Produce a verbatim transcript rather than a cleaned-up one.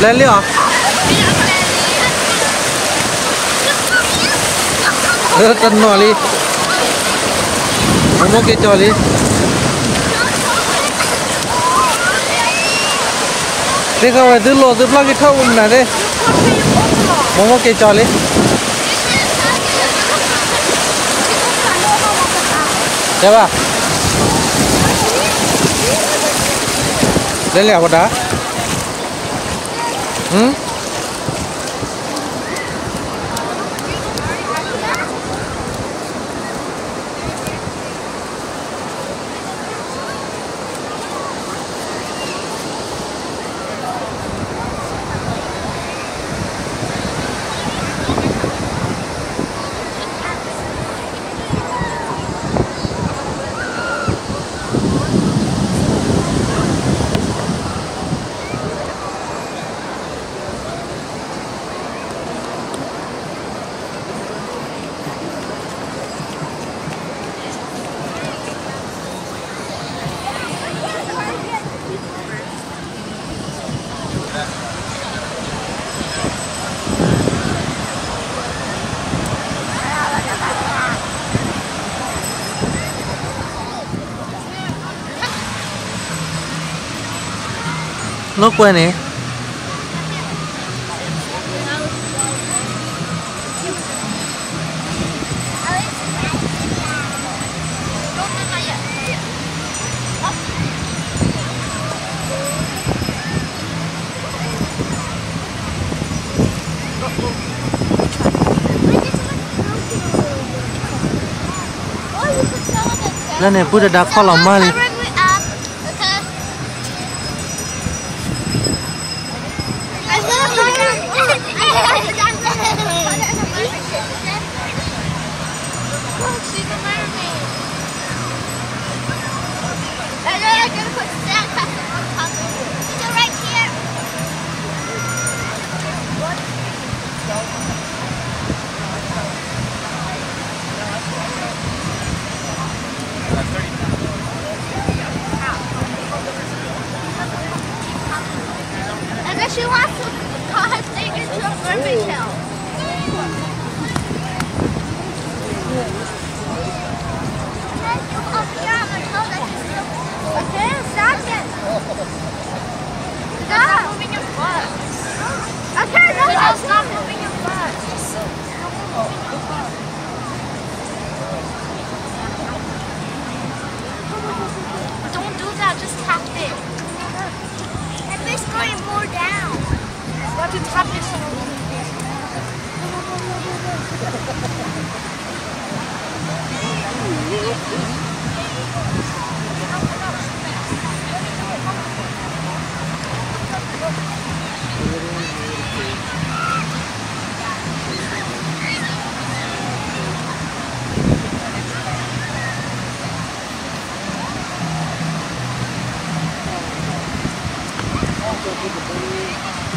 lên đi hả? Ờ, tân nọ đi. Không có cái trò đi. Đây không phải từ lò từ bao cái thâu này đây. Không có cái trò đi. Đây ba. Đây là what đó? Hmm? Nó quên nè. Lên này bữa đã có lòng mal. She wants to call her thing into a mermaid tail. Up here, I'm gonna tell that she's still. Okay, stop it. Stop moving your butt. Okay, no, no, stop moving your butt. Don't do that, just tap it. It's going more down. Got to tap it. Thank you.